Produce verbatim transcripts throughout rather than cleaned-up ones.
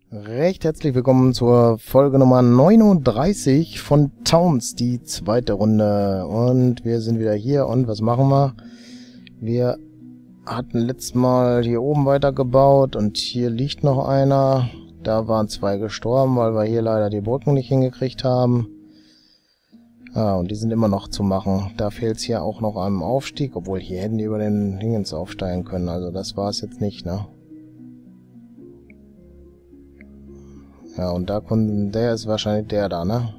Recht herzlich willkommen zur Folge Nummer neununddreißig von Towns, die zweite Runde. Und wir sind wieder hier und was machen wir? Wir hatten letztes Mal hier oben weitergebaut und hier liegt noch einer. Da waren zwei gestorben, weil wir hier leider die Brücken nicht hingekriegt haben. Ah, und die sind immer noch zu machen. Da fehlt es hier auch noch am Aufstieg, obwohl hier hätten die über den Dingens aufsteigen können. Also das war es jetzt nicht, ne? Ja, und da konnten, der ist wahrscheinlich der da, ne?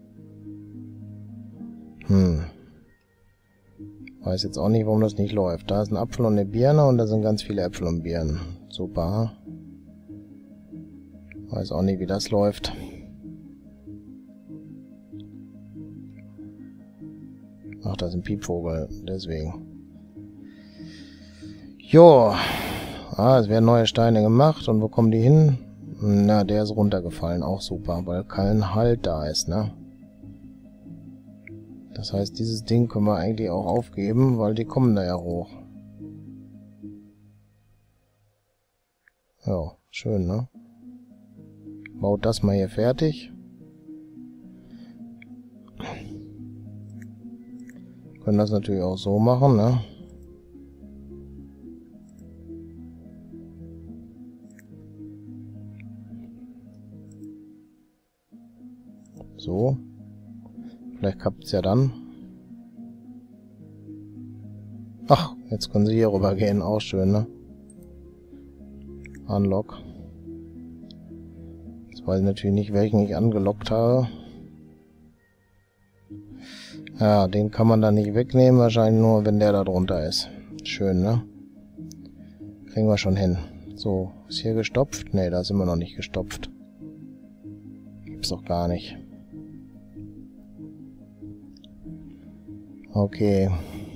Hm. Weiß jetzt auch nicht, warum das nicht läuft. Da ist ein Apfel und eine Birne und da sind ganz viele Äpfel und Birnen. Super. Weiß auch nicht, wie das läuft. Ach, da ist ein Piepvogel, deswegen. Jo. Ah, es werden neue Steine gemacht. Und wo kommen die hin? Na, der ist runtergefallen. Auch super, weil kein Halt da ist, ne? Das heißt, dieses Ding können wir eigentlich auch aufgeben, weil die kommen da ja hoch. Ja, schön, ne? Baut das mal hier fertig. Können das natürlich auch so machen, ne? So. Vielleicht klappt es ja dann. Ach, jetzt können sie hier rüber gehen. Auch schön, ne? Unlock. Jetzt weiß ich natürlich nicht, welchen ich angelockt habe. Ja, den kann man dann nicht wegnehmen. Wahrscheinlich nur, wenn der da drunter ist. Schön, ne? Kriegen wir schon hin. So, ist hier gestopft? Ne, da ist immer noch nicht gestopft. Gibt's doch gar nicht. Okay.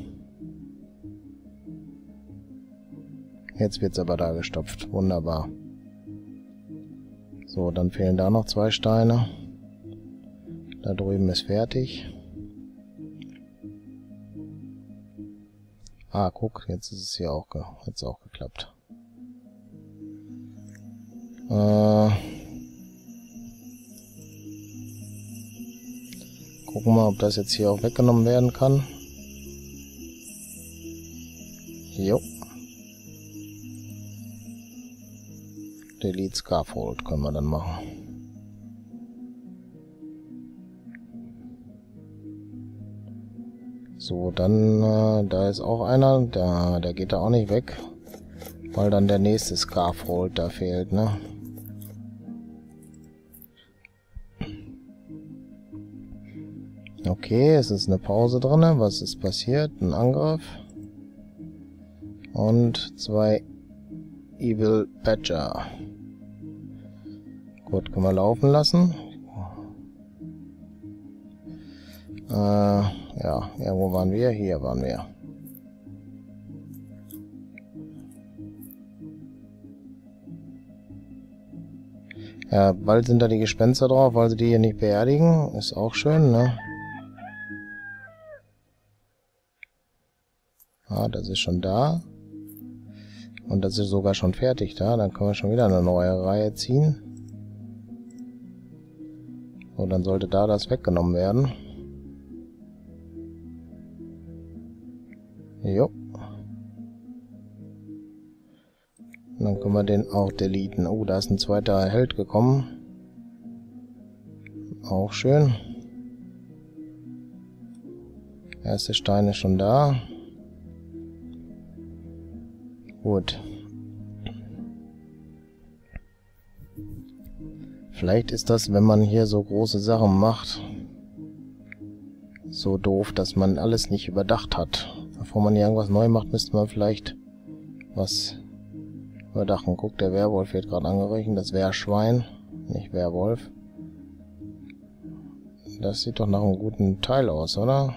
Jetzt wird's aber da gestopft. Wunderbar. So, dann fehlen da noch zwei Steine. Da drüben ist fertig. Ah, guck, jetzt ist es hier auch, ge hat's auch geklappt. Äh, gucken wir mal, ob das jetzt hier auch weggenommen werden kann. Jo. Delete Scaffold können wir dann machen. So, dann, äh, da ist auch einer, der, der geht da auch nicht weg, weil dann der nächste Scaffold da fehlt, ne? Okay, es ist eine Pause drin. Was ist passiert? Ein Angriff. Und zwei Evil Badger. Gut, können wir laufen lassen. Äh, ja, ja, wo waren wir? Hier waren wir. Ja, bald sind da die Gespenster drauf, weil sie die hier nicht beerdigen. Ist auch schön, ne? Ah, das ist schon da. Und das ist sogar schon fertig da. Dann können wir schon wieder eine neue Reihe ziehen. So, dann sollte da das weggenommen werden. Jo. Und dann können wir den auch deleten. Oh, da ist ein zweiter Held gekommen. Auch schön. Erste Stein ist schon da. Gut. Vielleicht ist das, wenn man hier so große Sachen macht, so doof, dass man alles nicht überdacht hat. Bevor man hier irgendwas neu macht, müsste man vielleicht was überdachen. Guck, der Werwolf wird gerade angerechnet. Das Wehrschwein, nicht Werwolf. Das sieht doch nach einem guten Teil aus, oder?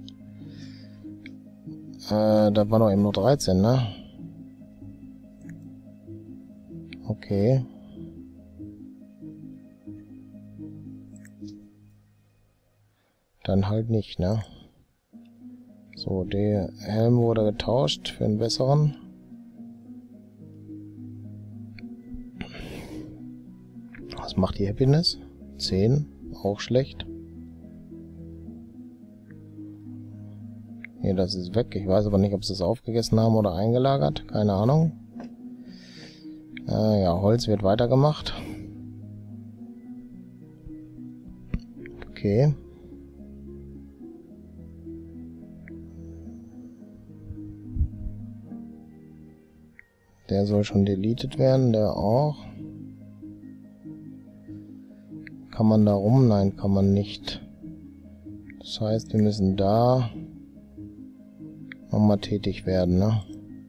Äh, da waren doch eben nur dreizehn, ne? Okay. Dann halt nicht, ne? So, der Helm wurde getauscht für einen besseren. Was macht die Happiness? zehn. Auch schlecht. Hier, das ist weg. Ich weiß aber nicht, ob sie es aufgegessen haben oder eingelagert. Keine Ahnung. Äh, ja, Holz wird weitergemacht. Okay. Der soll schon deleted werden, der auch. Kann man da rum? Nein, kann man nicht. Das heißt, wir müssen da nochmal tätig werden, ne?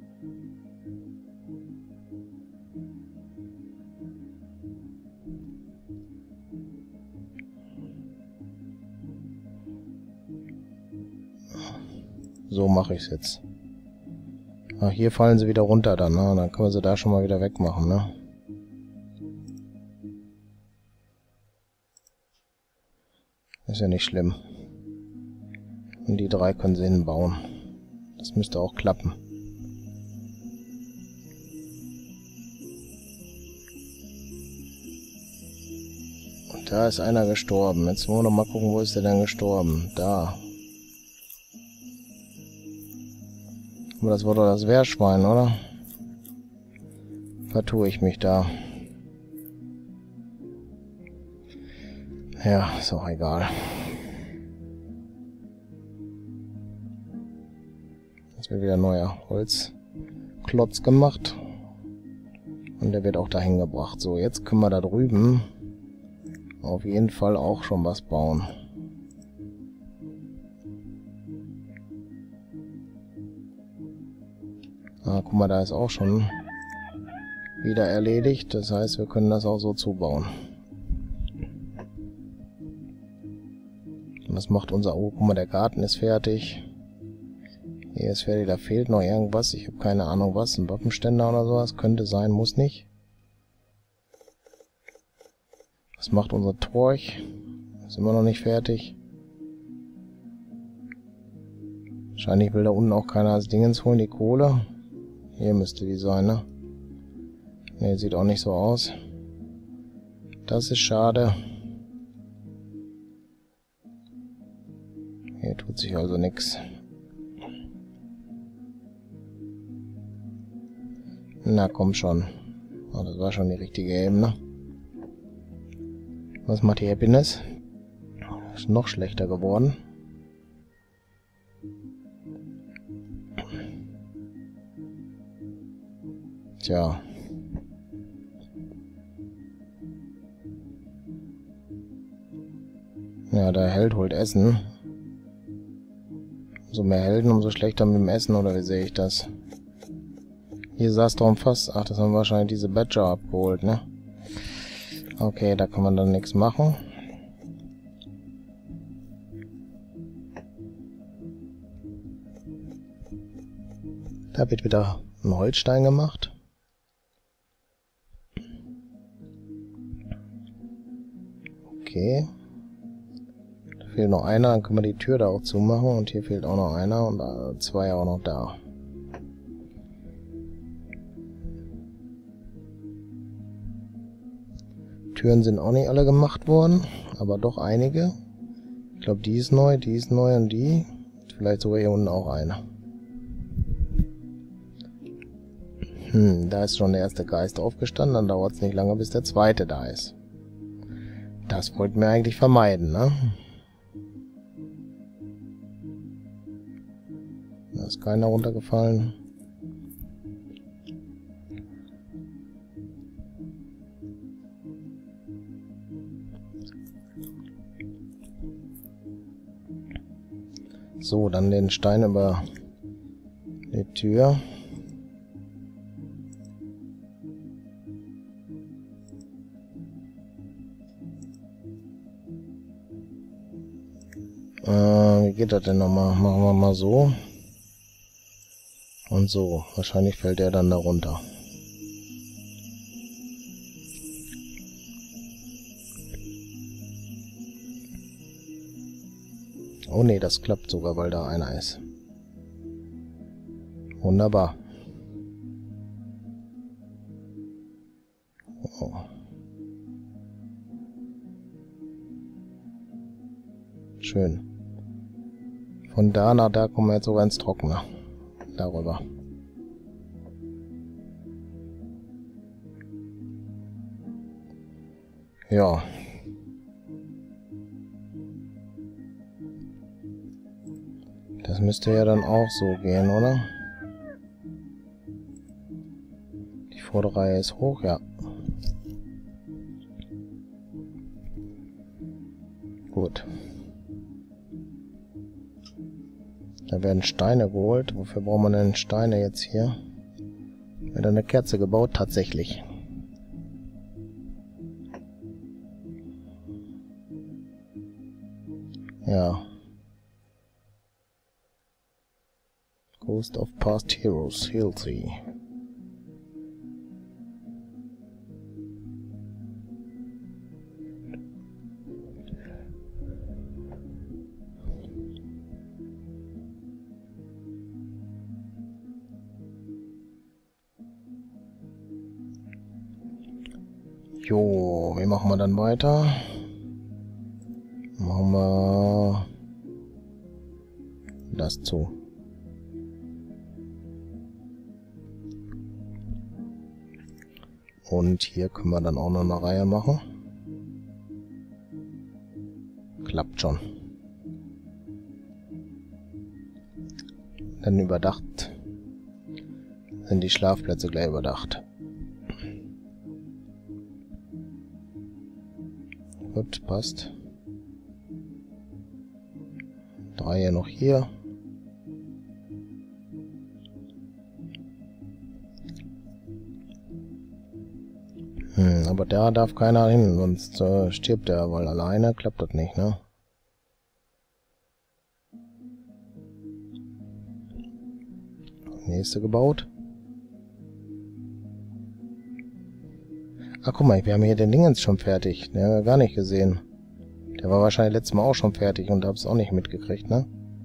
So mache ich es jetzt. Ach, hier fallen sie wieder runter dann, ne? Dann können wir sie da schon mal wieder wegmachen, ne? Ist ja nicht schlimm. Und die drei können sie hinbauen. Das müsste auch klappen. Und da ist einer gestorben. Jetzt wollen wir noch mal gucken, wo ist der denn gestorben? Da. Aber das war doch das Wehrschwein, oder? Vertue ich mich da. Ja, ist auch egal. Jetzt wird wieder ein neuer Holzklotz gemacht. Und der wird auch dahin gebracht. So, jetzt können wir da drüben auf jeden Fall auch schon was bauen. Ah, guck mal, da ist auch schon wieder erledigt. Das heißt, wir können das auch so zubauen. Und das macht unser... Oh, guck mal, der Garten ist fertig. Hier ist fertig, da fehlt noch irgendwas. Ich habe keine Ahnung was. Ein Wappenständer oder sowas. Könnte sein, muss nicht. Was macht unser Torch? Ist immer noch nicht fertig. Wahrscheinlich will da unten auch keiner als Dingens holen, die Kohle. Hier müsste die sein, ne? Ne, sieht auch nicht so aus. Das ist schade. Hier tut sich also nichts. Na komm schon. Oh, das war schon die richtige Ebene. Was macht die Happiness? Ist noch schlechter geworden. Tja. Ja, der Held holt Essen. Umso mehr Helden, umso schlechter mit dem Essen, oder wie sehe ich das? Hier saß doch ein Fass. Ach, das haben wahrscheinlich diese Badger abgeholt, ne? Okay, da kann man dann nichts machen. Da wird wieder ein Holzstein gemacht. Okay. Da fehlt noch einer, dann können wir die Tür da auch zumachen. Und hier fehlt auch noch einer und zwei auch noch da. Türen sind auch nicht alle gemacht worden, aber doch einige. Ich glaube, die ist neu, die ist neu und die. Vielleicht sogar hier unten auch eine. Hm, da ist schon der erste Geist aufgestanden, dann dauert es nicht lange, bis der zweite da ist. Das wollten wir eigentlich vermeiden, ne? Da ist keiner runtergefallen. So, dann den Stein über die Tür. Äh, wie geht das denn nochmal? Machen wir mal so. Und so. Wahrscheinlich fällt er dann da runter. Oh ne, das klappt sogar, weil da einer ist. Wunderbar. Oh. Schön. Von da nach da kommen wir jetzt sogar ins Trockene. Darüber. Ja. Das müsste ja dann auch so gehen, oder? Die Vorderreihe ist hoch, ja. Gut. Da werden Steine geholt. Wofür braucht man denn Steine jetzt hier? Wird eine Kerze gebaut? Tatsächlich. Ja. Ghost of Past Heroes, Hilsey. Jo, wie machen wir dann weiter? Machen wir das zu. Und hier können wir dann auch noch eine Reihe machen. Klappt schon. Dann überdacht. Sind die Schlafplätze gleich überdacht. Gut, passt. Drei noch hier. Hm, aber da darf keiner hin, sonst äh, stirbt er, weil alleine klappt das nicht, ne? Nächste gebaut. Ach, guck mal, wir haben hier den Dingens schon fertig. Den haben wir gar nicht gesehen. Der war wahrscheinlich letztes Mal auch schon fertig und hab's auch nicht mitgekriegt, ne?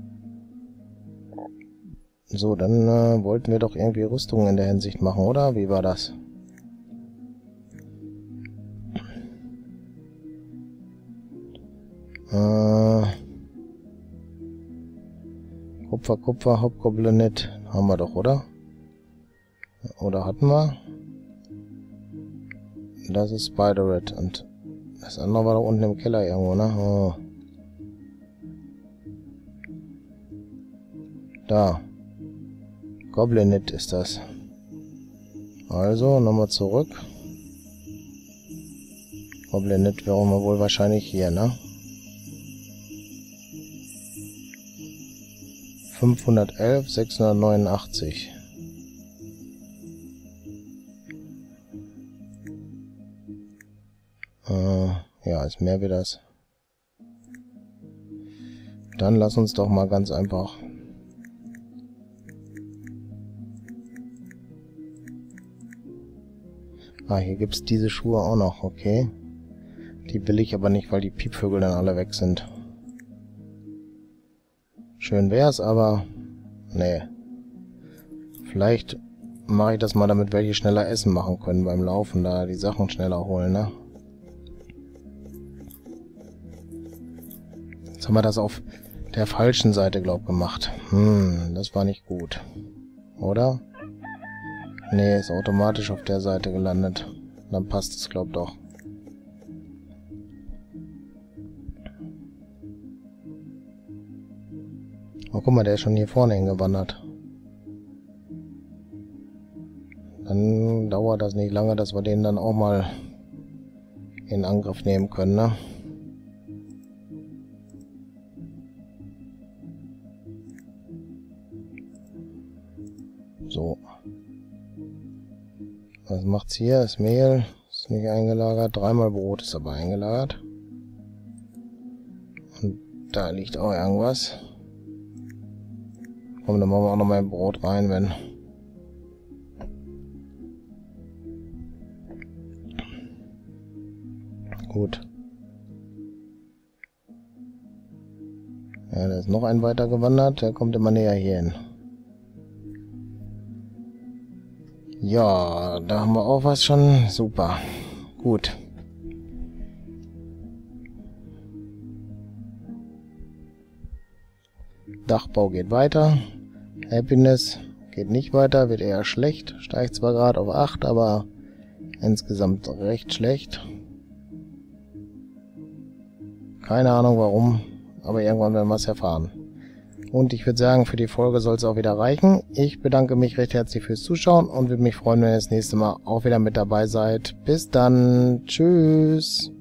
So, dann äh, wollten wir doch irgendwie Rüstungen in der Hinsicht machen, oder? Wie war das? Äh, Kupfer, Kupfer, Hauptgoblin haben wir doch, oder? Oder hatten wir? Das ist Spider-Red und das andere war da unten im Keller irgendwo, ne? Oh. Da. Goblinit ist das. Also, nochmal zurück. Goblinit wäre wir wohl wahrscheinlich hier, ne? fünfhundertelf, sechshundertneunundachtzig. Äh, ja, ist mehr wie das. Dann lass uns doch mal ganz einfach ah, hier gibt's diese Schuhe auch noch, okay. Die will ich aber nicht, weil die Piepvögel dann alle weg sind. Schön wär's, aber nee. Vielleicht mache ich das mal, damit welche schneller Essen machen können beim Laufen, da die Sachen schneller holen, ne? Jetzt haben wir das auf der falschen Seite, glaub, gemacht. Hm, das war nicht gut. Oder? Nee, ist automatisch auf der Seite gelandet. Dann passt es, glaub, doch. Oh, guck mal, der ist schon hier vorne hingewandert. Dann dauert das nicht lange, dass wir den dann auch mal in Angriff nehmen können, ne? So. Was macht's hier? Das Mehl ist nicht eingelagert. Dreimal Brot ist aber eingelagert. Und da liegt auch irgendwas. Komm, dann machen wir auch noch mal ein Brot rein, wenn... Gut. Ja, da ist noch ein weiter gewandert. Der kommt immer näher hier hin. Ja, da haben wir auch was schon. Super. Gut. Dachbau geht weiter. Happiness geht nicht weiter, wird eher schlecht. Steigt zwar gerade auf acht, aber insgesamt recht schlecht. Keine Ahnung warum, aber irgendwann werden wir es erfahren. Und ich würde sagen, für die Folge soll es auch wieder reichen. Ich bedanke mich recht herzlich fürs Zuschauen und würde mich freuen, wenn ihr das nächste Mal auch wieder mit dabei seid. Bis dann. Tschüss.